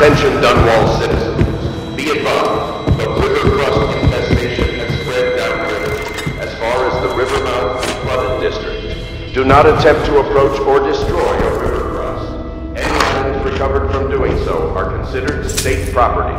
Attention Dunwall citizens. Be advised, the river crust infestation has spread downriver as far as the river mouth and flooded district. Do not attempt to approach or destroy a river crust. Any items recovered from doing so are considered state property.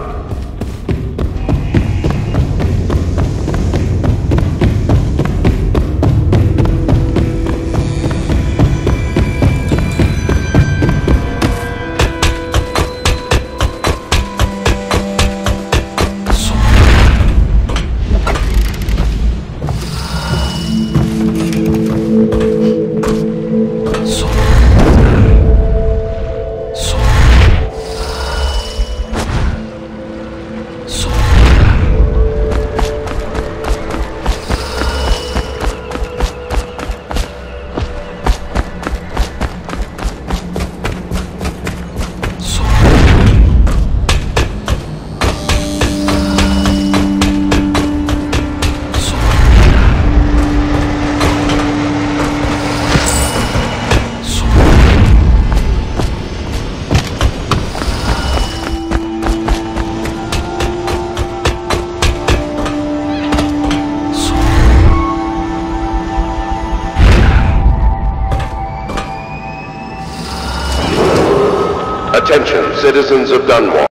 Attention, citizens of Dunwall.